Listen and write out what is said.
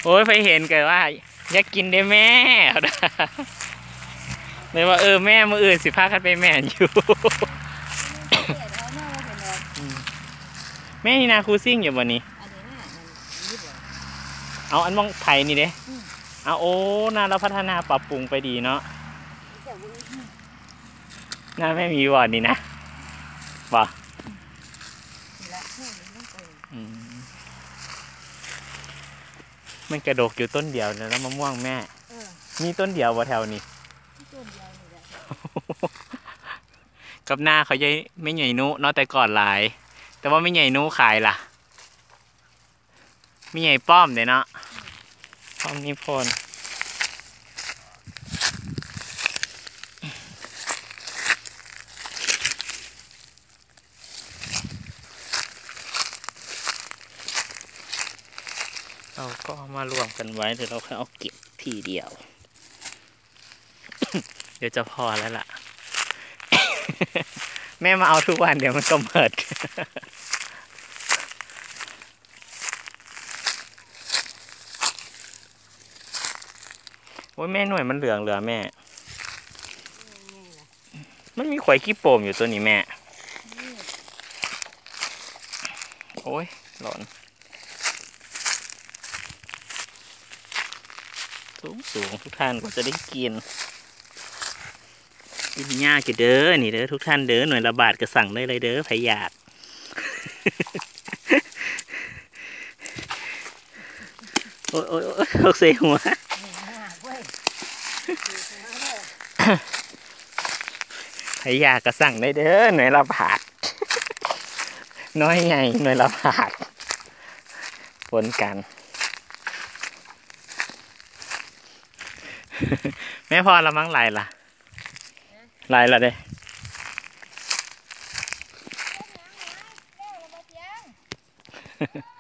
โอ้ยไปเห็นกันว่าอยากกินได้แม่เลยว่าแม่มืออื่นสิพากันไปแม่อยู่แม่นี่นาคูซิ่งอยู่วันนี้เอาอันมองไผ่นี่เด้เอาโอ้นาเราพัฒนาปรับปรุงไปดีเนาะน่าไม่มีวอดนี่นะบ่มันกระดกอยู่ต้นเดียวแล้วมะม่วงแม่มีต้นเดียววะแถวนี้กับหน้าเขาจะไม่ใหญ่นุเนาะแต่ก่อนหลายแต่ว่าไม่ใหญ่นุขายล่ะไม่ใหญ่ป้อมเลยเนาะป้อมนิพนธ์เราก็มารวมกันไว้เดี๋ยวเราค่อยเอาเก็บทีเดียว เดี๋ยวจะพอแล้วล่ะ แม่มาเอาทุกวันเดี๋ยวมันก็หมด โอ้ยแม่หน่วยมันเหลืองเหลือแม่ มันมีข่อยขี้โป่มอยู่ตัวนี้แม่ โอ้ยหลอนสูงทุกท่านก็จะได้กินยากจะเด้อนี่เด้อทุกท่านเด้อหน่วยระบาดก็สั่งได้เลยเด้อพยาธิโอ้ยโอ้ยโอ้ยเขาเสียหัวพยาธิก็สั่งได้เด้อหน่วยระบาดน้อยใหญ่หน่วยระบาดปนกันแม่พอละมั้งไหลล่ะไหลละเด้